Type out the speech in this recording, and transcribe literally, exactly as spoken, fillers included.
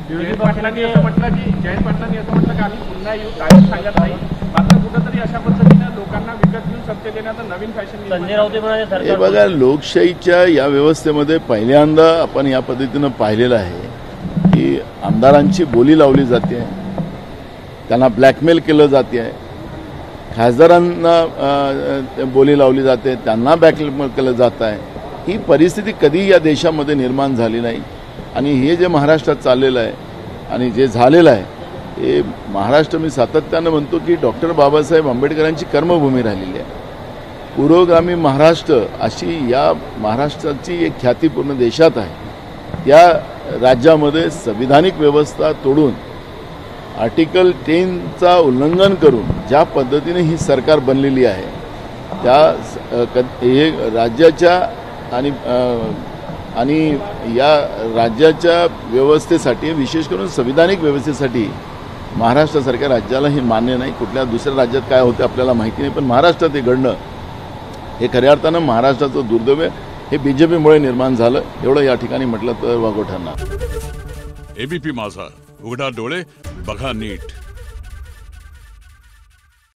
जयंत पाटलांनी असं म्हटलं की जयंत पाटलांनी असं म्हटलं की आम्ही पुन्हा येऊ काहीच सांगत नाही, मात्र कुठंतरी अशा पद्धतीनं लोकांना विकत घेऊन सत्य देण्याचं नवीन फॅशन संजय राऊत म्हणाले हे बघा, लोकशाहीच्या या व्यवस्थेमध्ये पहिल्यांदा आपण या पद्धतीनं पाहिलेलं आहे की आमदारांची बोली लावली जाते, त्यांना ब्लॅकमेल केलं जाते आहे, खासदारांना बोली लावली जाते, त्यांना ब्लॅकमेल केलं जात आहे। ही परिस्थिती कधी या देशामध्ये निर्माण झाली नाही आणि हे जे महाराष्ट्रात चाललेलं आहे आणि जे झालेलं आहे हे महाराष्ट्र, मी सातत्यानं म्हणतो की डॉक्टर बाबासाहेब आंबेडकरांची कर्मभूमी राहिलेली आहे। पुरोगामी महाराष्ट्र अशी या महाराष्ट्राची एक ख्याती पूर्ण देशात आहे। या राज्यामध्ये संविधानिक व्यवस्था तोडून आर्टिकल टेनचा उल्लंघन करून ज्या पद्धतीने ही सरकार बनलेली आहे त्या हे राज्याच्या आणि आणि या राज्याच्या व्यवस्थेसाठी, विशेष करून संविधानिक व्यवस्थेसाठी महाराष्ट्रासारख्या राज्याला हे मान्य नाही। कुठल्या दुसऱ्या राज्यात काय होते आपल्याला माहिती नाही, पण महाराष्ट्रात हे घडणं हे खऱ्या अर्थानं महाराष्ट्राचं दुर्दैव हे बीजेपीमुळे निर्माण झालं, एवढं या ठिकाणी म्हटलं तर वागोठांना। एबीपी माझा, उघडा डोळे बघा नीट।